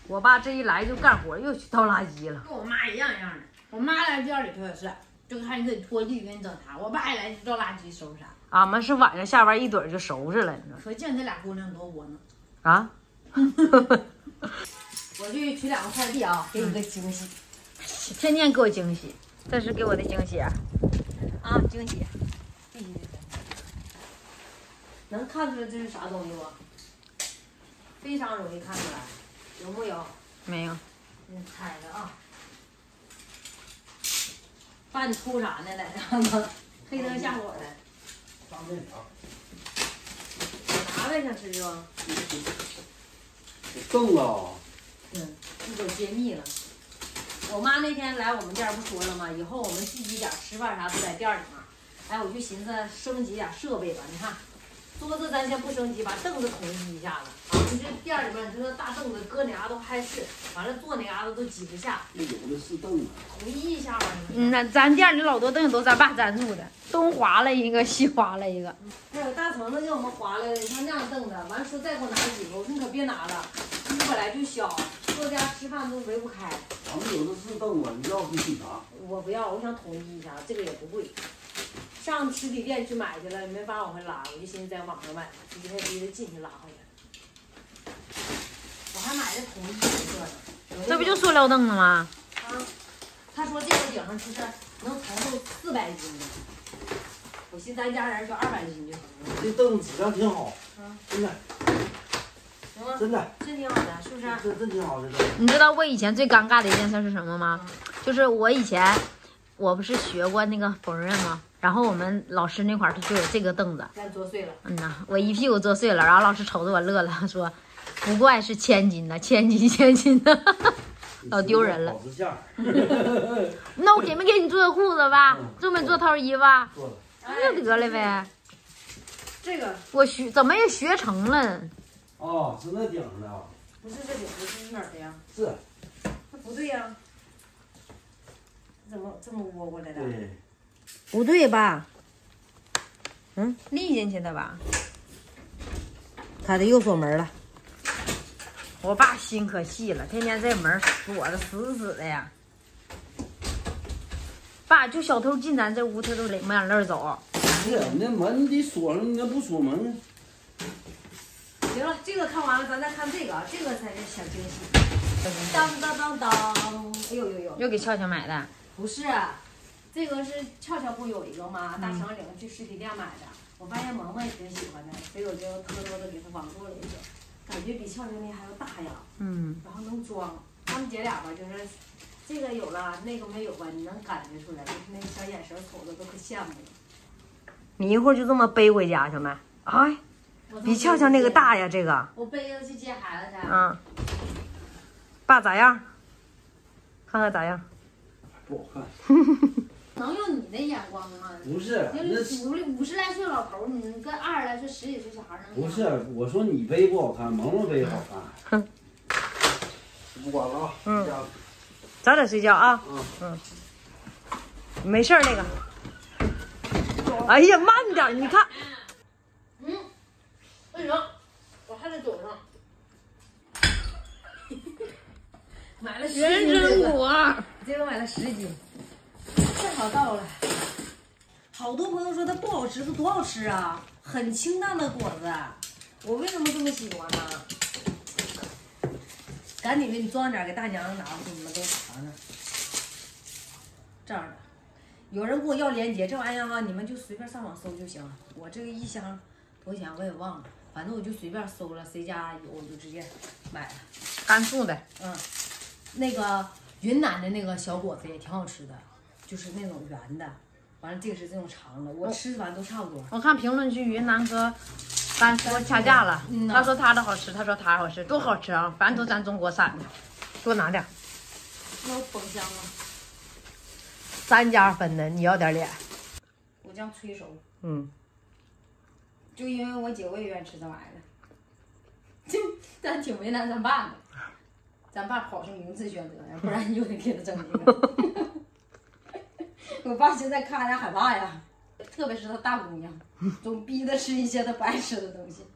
我爸这一来就干活，又去倒垃圾了。 跟我妈一样的。我妈来店里头也是，就看你给你拖地，给你整啥。我爸一来就倒垃圾收拾啥。 俺们是晚上下班一盹就收拾了，你知道？ 可见这俩姑娘多窝囊啊！ 我去取2个快递啊，给你个惊喜。 天天给我惊喜，这是给我的惊喜啊！惊喜，必须的。 能看出来这是啥东西不？非常容易看出来，有木有？ 没有。 你猜着啊。爸，你图啥呢？在这呢？黑灯瞎火的。 大面条。 拿呗，想吃就。 冻了。 一会揭秘了。我妈那天来我们店不说了吗？以后我们聚集点吃饭啥都在店里面。哎，我就寻思升级点设备吧。你看，桌子咱先不升级，把凳子统一一下子。你这店里面，你说大凳子搁哪嘎都碍事，完了坐哪嘎子都挤不下。 那有的是凳子。 统一一下吧。 那咱店里老多凳子都咱爸赞助的，东划了一个，西划了一个。 还有大橙子给我们划来了，你看那样凳子，完了说再给我拿几个，我说你可别拿了，你本来就小，坐家吃饭都围不开。 咱们有的是凳子，你要是去拿。 我不要，我想统一一下，这个也不贵。上实体店去买去了，也没法往回拉，我就寻思在网上买，直接进去拉回来。我还买的统一一个呢。 这不就塑料凳子吗？ 啊，他说这个顶上就是能承受400斤的，我寻思咱家人说200斤就行了。 这凳子质量挺好，真的， 行吗？ 真的， 真挺好的，是不是？ 真挺好的。 你知道我以前最尴尬的一件事是什么吗？就是我以前我不是学过那个缝纫吗？然后我们老师那块儿他就有这个凳子， 咱坐碎了。 我一屁股坐碎了，然后老师瞅着我乐了，说不怪是千斤的，千斤的，老丢人了。那我给没给你做裤子吧？做没做套衣服？ 做了。 那就得了呗。 这个我怎么也学成了？ 哦，是那顶上的啊？ 不是这顶，不是哪儿的呀？ 是。 那不对呀。怎么这么窝过来的？ 对。 不对吧？立进去的吧？ 他的又锁门了。 我爸心可细了，天天这门锁的死死的呀。爸，就小偷进咱这屋，他都没往那儿走。 是，那门得锁上，你那不锁门。 行了，这个看完了，咱再看这个，这个才是小惊喜。当当当当！哎呦呦呦！ 又给俏俏买的？ 不是，这个是俏俏不有一个吗？大长领去实体店买的，我发现萌萌也挺喜欢的，所以我就偷偷的给她网购了一个，感觉比俏俏那还要大呀。然后能装。他们姐俩吧，就是这个有了，那个没有吧，你能感觉出来，就是那个小眼神瞅着都可羡慕了。 你一会儿就这么背回家去没？哎，比俏俏那个大呀，这个。 我背着去接孩子去。 爸咋样？看看咋样？ 不好看。 能用你的眼光吗？ 不是，那 50来岁老头，你跟20来岁、10几岁小孩能？ 不是，我说你背不好看，萌萌背好看。不管了啊。 早点睡觉啊。没事儿那个。哎呀，慢点，你看。 不行，我还得走上。买了10斤人参果， 这个买了10斤，正好到了。好多朋友说它不好吃，它多好吃啊！很清淡的果子，我为什么这么喜欢呢？赶紧给你装点，给大娘拿回去，你们都尝尝。这样的，有人给我要链接，这玩意儿啊，你们就随便上网搜就行了。我这个一箱多少钱我也忘了，反正我就随便搜了，谁家有我就直接买了。 甘肃的。 那个云南的那个小果子也挺好吃的，就是那种圆的，完了这个是这种长的，我吃完都差不多。 我看评论区云南和甘肃掐架了，他说他的好吃，他说他好吃，多好吃啊！反正都咱中国产的，多拿点。 那我封箱了。 3家分的，你要点脸。 我将催熟。 就因为我姐我也愿意吃这玩意儿，但挺为难咱爸的。咱爸跑是名次选择呀，不然你又得给他整一个。我爸现在看着害怕呀，特别是他大姑娘，总逼他吃一些他不爱吃的东西。